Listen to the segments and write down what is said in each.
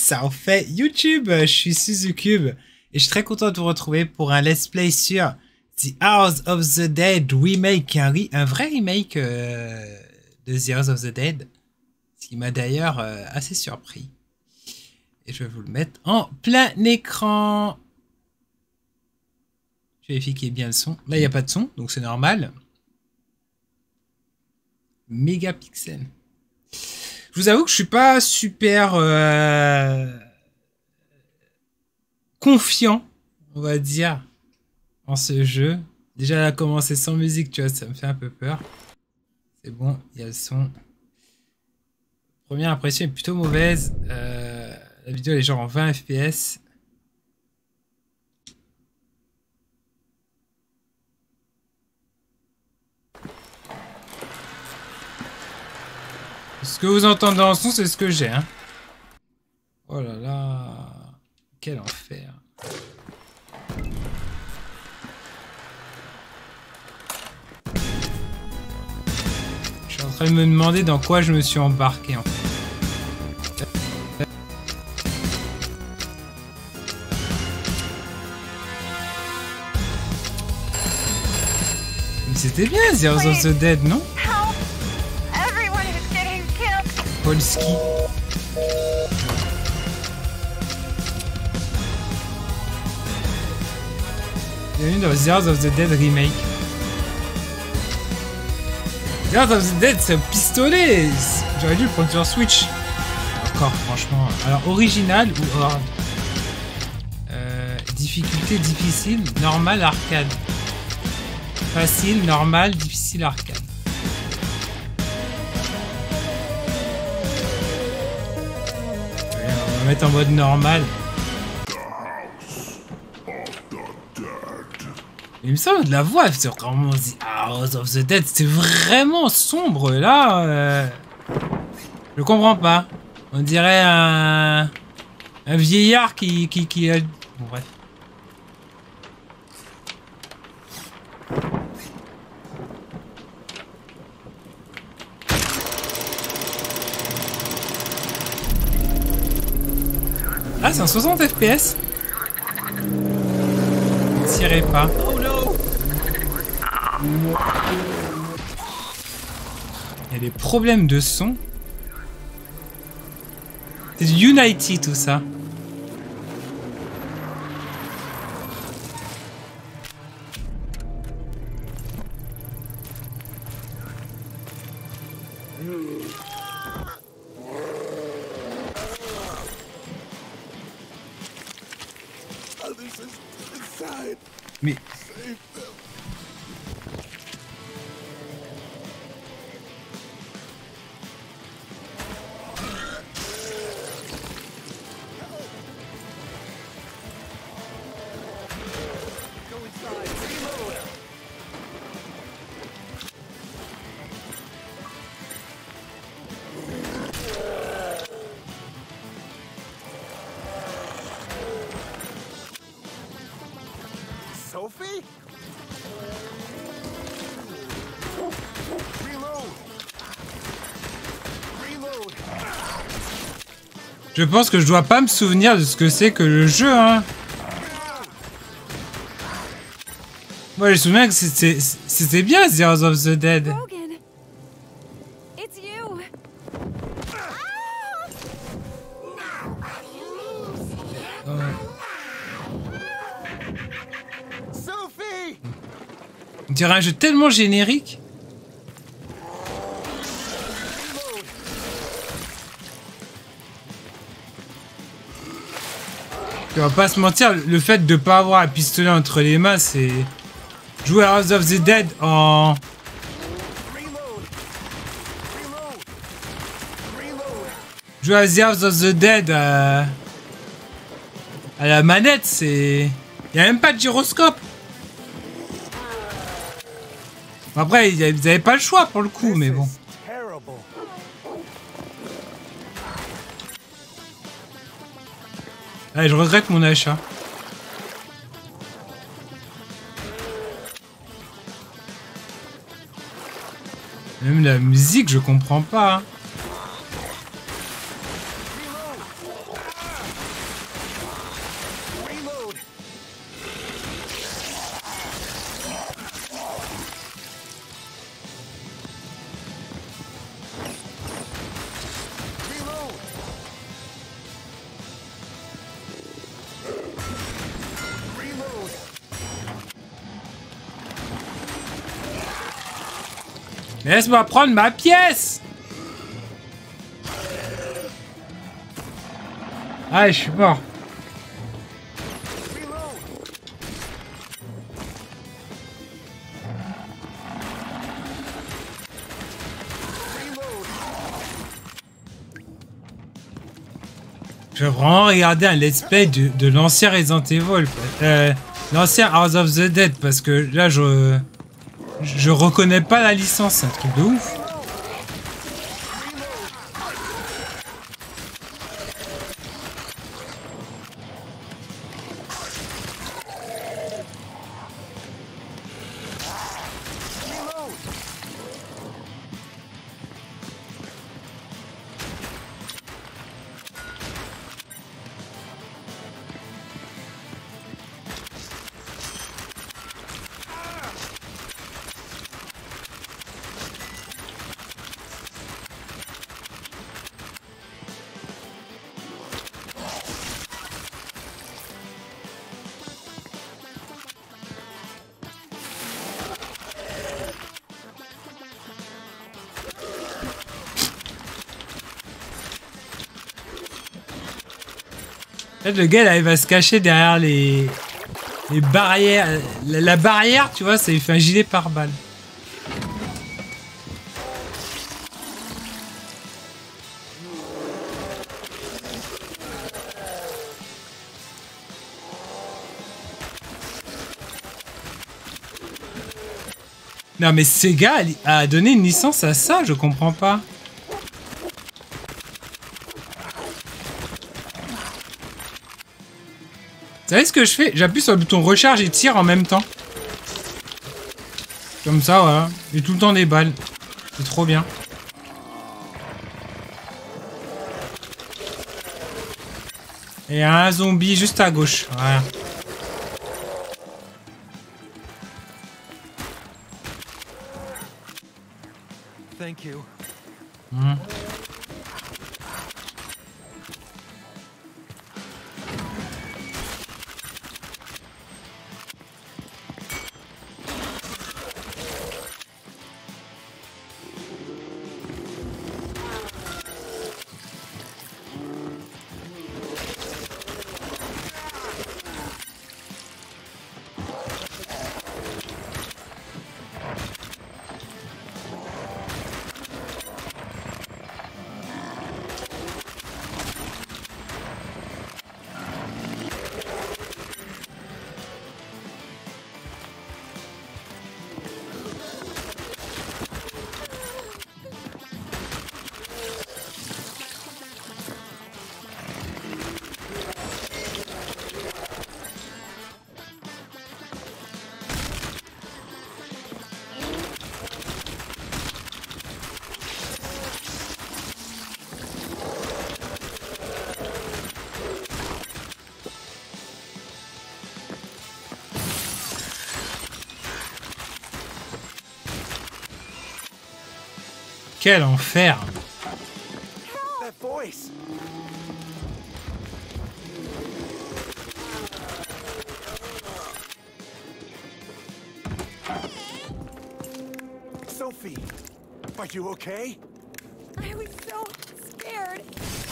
ça en fait YouTube, je suis Suzucube et je suis très content de vous retrouver pour un let's play sur The House of the Dead remake, un vrai remake de The House of the Dead, ce qui m'a d'ailleurs assez surpris. Et je vais vous le mettre en plein écran. Je vérifie qu'il y ait bien le son. Là, il n'y a pas de son, donc c'est normal. Mégapixels. Je vous avoue que je suis pas super confiant, on va dire, en ce jeu. Déjà, elle a commencé sans musique, tu vois, ça me fait un peu peur. C'est bon, il y a le son. Première impression est plutôt mauvaise. La vidéo elle est genre en 20 fps. Ce que vous entendez en son, c'est ce que j'ai, hein. Oh là là, quel enfer. Je suis en train de me demander dans quoi je me suis embarqué, en fait. Mais c'était bien, The House of the Dead, non? Polski. Bienvenue dans The House of the Dead remake. The House of the Dead, c'est un pistolet. J'aurais dû le prendre sur Switch. Encore, franchement. Alors, original ou hard? Difficulté difficile, normal, arcade. Facile, normal, difficile, arcade. On va mettre en mode normal. Il me semble de la voix, c'est vraiment The House of the Dead, c'était vraiment sombre là. Je comprends pas. On dirait un vieillard qui a... Bon, bref. Ah, c'est un 60 fps. Ne tirez pas. Il y a des problèmes de son. C'est du Unity tout ça. Mais... Sophie? Reload. Je pense que je dois pas me souvenir de ce que c'est que le jeu, hein. Moi, je me souviens que c'était bien The House of the Dead. Logan, it's you. Sophie! On dirait un jeu tellement générique. On va pas se mentir, le fait de pas avoir un pistolet entre les mains, c'est... Jouer à House of the Dead en... Jouer à The House of the Dead à la manette, c'est... Il n'y a même pas de gyroscope. Après, vous n'avez pas le choix pour le coup, mais bon. Allez, je regrette mon achat. Même la musique, je comprends pas. Hein. Mais laisse-moi prendre ma pièce. Ah, je suis mort. Je vais vraiment regarder un let's play de l'ancien Resident Evil. L'ancien House of the Dead, parce que là, je reconnais pas la licence, c'est un truc de ouf. Peut-être le gars là, il va se cacher derrière les barrières. La barrière, tu vois, ça lui fait un gilet pare-balles. Non mais Sega a donné une licence à ça, je comprends pas. Vous savez ce que je fais? J'appuie sur le bouton recharge et tire en même temps. Comme ça, voilà. J'ai tout le temps des balles. C'est trop bien. Et un zombie juste à gauche. Voilà. Thank you. Quel enfer! That voice. Sophie, are you okay? I was so scared.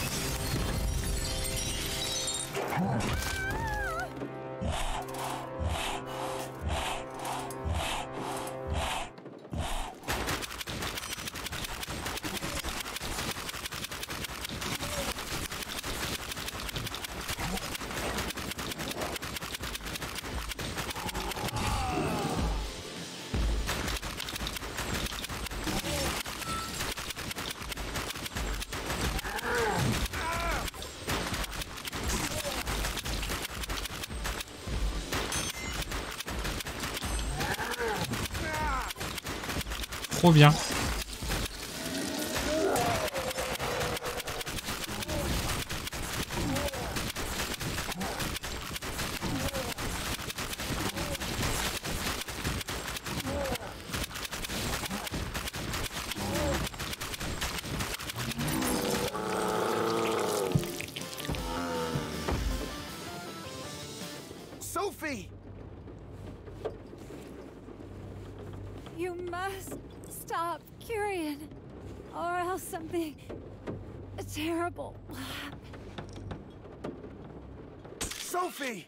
Trop bien. You must stop. stop, Kyrian. Or else something terrible will happen. Sophie!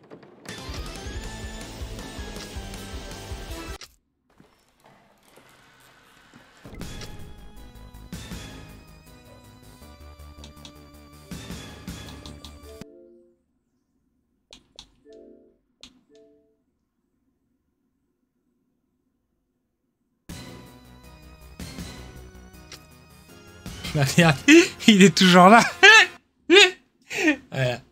Bah, regarde, il est toujours là. Voilà.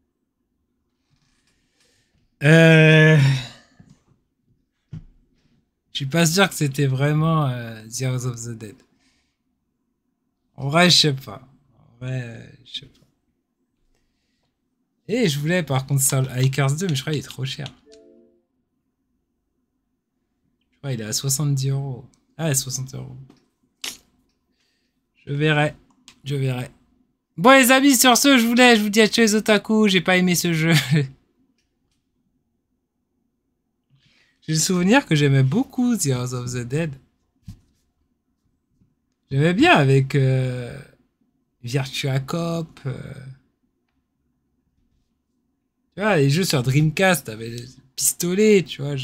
Je suis pas sûr que c'était vraiment The House of the Dead. En vrai, je sais pas. En vrai, je sais pas. Et je voulais par contre Soul Hikers 2, mais je crois qu'il est trop cher. Je crois qu'il est à 70 euros. Ah, 60 euros. Je verrai. Je verrai. Bon les amis, sur ce, je vous dis à ciao les otaku, j'ai pas aimé ce jeu. J'ai le souvenir que j'aimais beaucoup The House of the Dead. J'aimais bien avec Virtua Cop. Tu vois, les jeux sur Dreamcast avec les pistolets, tu vois,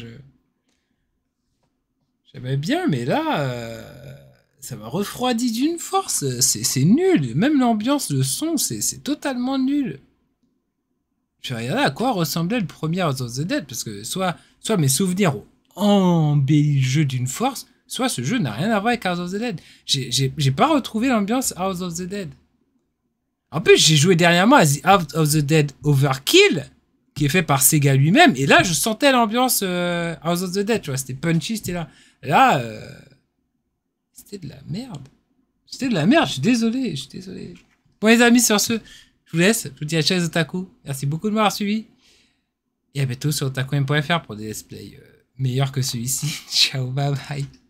j'aimais bien, mais là, ça m'a refroidi d'une force. C'est nul. Même l'ambiance, le son, c'est totalement nul. Je regardais à quoi ressemblait le premier House of the Dead, parce que soit mes souvenirs ont embelli le jeu d'une force, soit ce jeu n'a rien à voir avec House of the Dead. J'ai pas retrouvé l'ambiance House of the Dead. En plus, j'ai joué dernièrement à The House of the Dead Overkill, qui est fait par Sega lui-même, et là, je sentais l'ambiance House of the Dead, tu vois, c'était punchy, c'était là. Là, c'était de la merde. C'était de la merde, je suis désolé. Bon les amis, sur ce, je vous laisse, je vous dis à ciao les otaku. Merci beaucoup de m'avoir suivi. Et à bientôt sur otaku.fr pour des let's play meilleurs que celui-ci. Ciao, bye bye.